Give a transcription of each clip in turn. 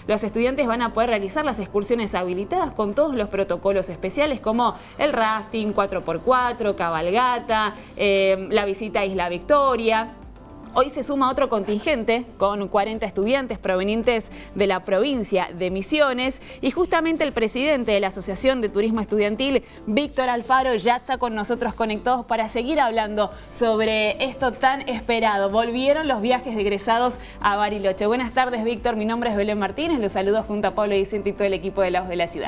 los estudiantes van a poder realizar las excursiones habilitadas con todos los protocolos especiales como el rafting, 4x4, cabalgata, la visita a Isla Victoria. Hoy se suma otro contingente con 40 estudiantes provenientes de la provincia de Misiones y justamente el presidente de la Asociación de Turismo Estudiantil, Víctor Alfaro, ya está con nosotros conectados para seguir hablando sobre esto tan esperado. Volvieron los viajes de egresados a Bariloche. Buenas tardes, Víctor. Mi nombre es Belén Martínez. Los saludo junto a Pablo Vicente y todo el equipo de La Voz de la Ciudad.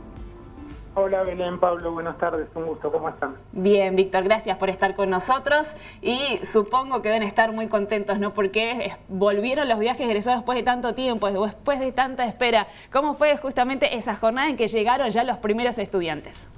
Hola Belén, Pablo, buenas tardes, un gusto, ¿cómo están? Bien, Víctor, gracias por estar con nosotros y supongo que deben estar muy contentos, ¿no? Porque volvieron los viajes egresados después de tanto tiempo, después de tanta espera. ¿Cómo fue justamente esa jornada en que llegaron ya los primeros estudiantes?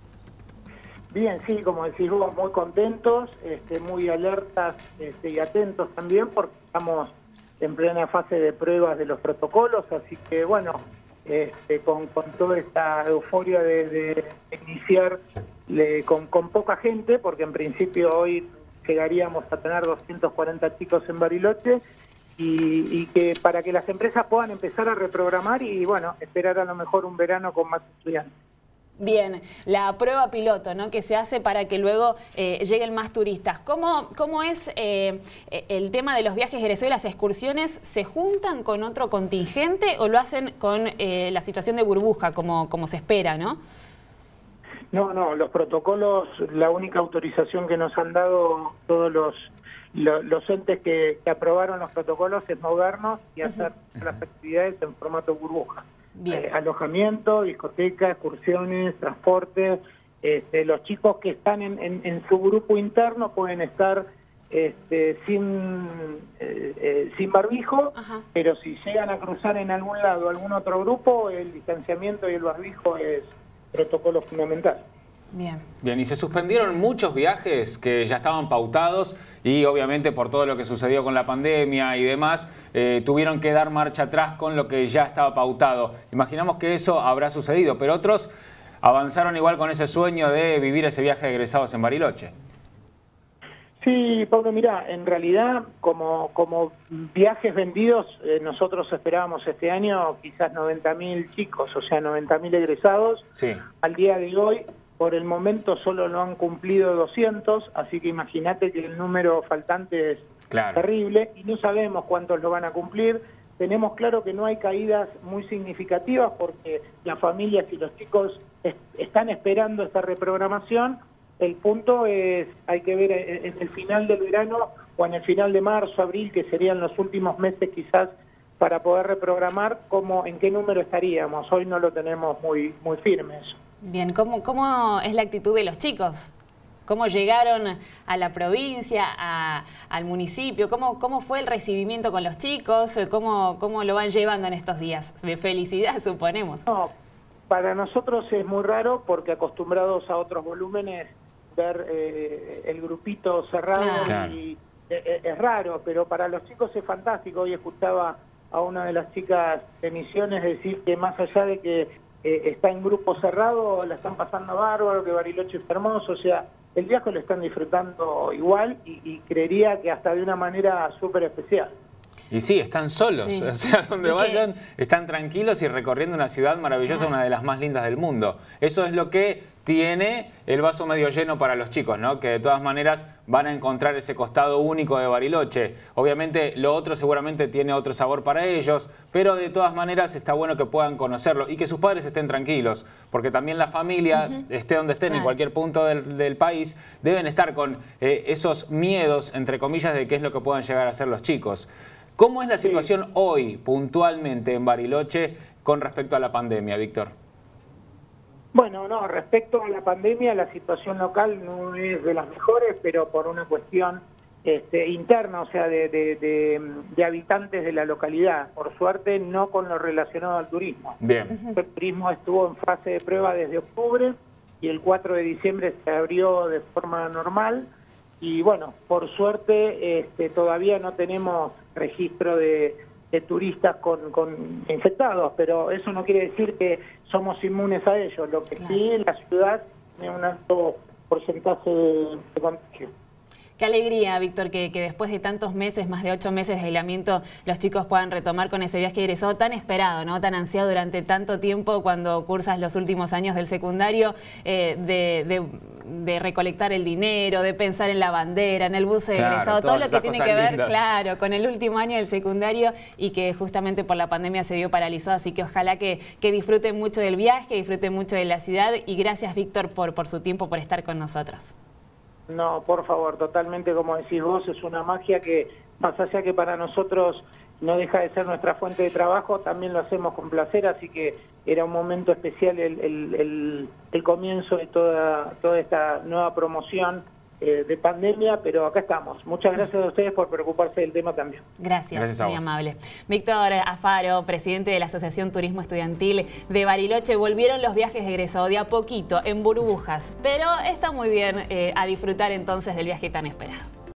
Bien, sí, como decís vos, muy contentos, muy alertas y atentos también porque estamos en plena fase de pruebas de los protocolos, así que bueno, con toda esta euforia de iniciar con poca gente, porque en principio hoy llegaríamos a tener 240 chicos en Bariloche, y que para que las empresas puedan empezar a reprogramar y bueno, esperar a lo mejor un verano con más estudiantes. Bien, la prueba piloto, ¿no?, que se hace para que luego lleguen más turistas. ¿Cómo es el tema de los viajes egresados y las excursiones? ¿Se juntan con otro contingente o lo hacen con la situación de burbuja, como se espera, no? No, los protocolos, la única autorización que nos han dado todos los entes que aprobaron los protocolos es movernos y hacer las actividades en formato burbuja. Alojamiento, discoteca, excursiones, transporte. Los chicos que están en su grupo interno pueden estar sin barbijo, pero si llegan a cruzar en algún lado algún otro grupo, el distanciamiento y el barbijo es protocolo fundamental. Bien, y se suspendieron muchos viajes que ya estaban pautados y obviamente por todo lo que sucedió con la pandemia y demás, tuvieron que dar marcha atrás con lo que ya estaba pautado. Imaginamos que eso habrá sucedido, pero otros avanzaron igual con ese sueño de vivir ese viaje de egresados en Bariloche. Sí, Pablo, mira, en realidad como viajes vendidos, nosotros esperábamos este año quizás 90.000 chicos, o sea, 90.000 egresados. Sí. Al día de hoy, por el momento solo lo han cumplido 200, así que imagínate que el número faltante es terrible y no sabemos cuántos lo van a cumplir. Tenemos claro que no hay caídas muy significativas porque las familias y los chicos están esperando esta reprogramación. El punto es, hay que ver en el final del verano o en el final de marzo, abril, que serían los últimos meses quizás para poder reprogramar, en qué número estaríamos. Hoy no lo tenemos muy firme eso. Bien, ¿cómo es la actitud de los chicos? ¿Cómo llegaron a la provincia, al municipio? ¿Cómo fue el recibimiento con los chicos? ¿Cómo lo van llevando en estos días? De felicidad, suponemos. No, para nosotros es muy raro porque acostumbrados a otros volúmenes, ver el grupito cerrado y es raro, pero para los chicos es fantástico. Hoy escuchaba a una de las chicas de Misiones decir que más allá de que está en grupo cerrado, la están pasando bárbaro, que Bariloche es hermoso, o sea, el viaje lo están disfrutando igual y creería que hasta de una manera súper especial. Y sí, están solos, o sea, donde vayan están tranquilos y recorriendo una ciudad maravillosa, una de las más lindas del mundo. Eso es lo que tiene el vaso medio lleno para los chicos, ¿no? Que de todas maneras van a encontrar ese costado único de Bariloche. Obviamente lo otro seguramente tiene otro sabor para ellos, pero de todas maneras está bueno que puedan conocerlo y que sus padres estén tranquilos, porque también la familia, esté donde estén, en cualquier punto del país, deben estar con esos miedos, entre comillas, de qué es lo que puedan llegar a ser los chicos. ¿Cómo es la situación hoy, puntualmente, en Bariloche con respecto a la pandemia, Víctor? Bueno, no, respecto a la pandemia, la situación local no es de las mejores, pero por una cuestión interna, o sea, de habitantes de la localidad. Por suerte, no con lo relacionado al turismo. Bien. El turismo estuvo en fase de prueba desde octubre y el 4 de diciembre se abrió de forma normal. Y bueno, por suerte todavía no tenemos registro de turistas con infectados, pero eso no quiere decir que somos inmunes a ellos. Lo que sí, la ciudad tiene un alto porcentaje de contagio. Qué alegría, Víctor, que después de tantos meses, más de 8 meses de aislamiento, los chicos puedan retomar con ese viaje egresado tan esperado, ¿no? Tan ansiado durante tanto tiempo cuando cursas los últimos años del secundario, de recolectar el dinero, de pensar en la bandera, en el bus egresado, todo lo que tiene que ver, claro, con el último año del secundario y que justamente por la pandemia se vio paralizado. Así que ojalá que disfruten mucho del viaje, disfruten mucho de la ciudad y gracias, Víctor, por su tiempo, por estar con nosotros. No, por favor, totalmente como decís vos, es una magia que más allá que para nosotros no deja de ser nuestra fuente de trabajo, también lo hacemos con placer, así que era un momento especial el comienzo de toda esta nueva promoción de pandemia, pero acá estamos. Muchas gracias a ustedes por preocuparse del tema también. Gracias muy amable. Víctor Afaro, presidente de la Asociación Turismo Estudiantil de Bariloche. Volvieron los viajes de egresado de a poquito, en burbujas, pero está muy bien a disfrutar entonces del viaje tan esperado.